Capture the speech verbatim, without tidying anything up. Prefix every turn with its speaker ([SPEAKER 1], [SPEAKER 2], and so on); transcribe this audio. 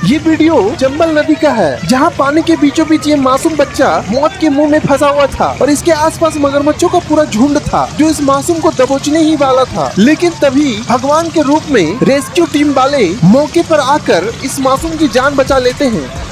[SPEAKER 1] ये वीडियो चंबल नदी का है, जहाँ पानी के बीचों बीच ये मासूम बच्चा मौत के मुंह में फंसा हुआ था और इसके आसपास मगरमच्छों का पूरा झुंड था जो इस मासूम को दबोचने ही वाला था। लेकिन तभी भगवान के रूप में रेस्क्यू टीम वाले मौके पर आकर इस मासूम की जान बचा लेते हैं।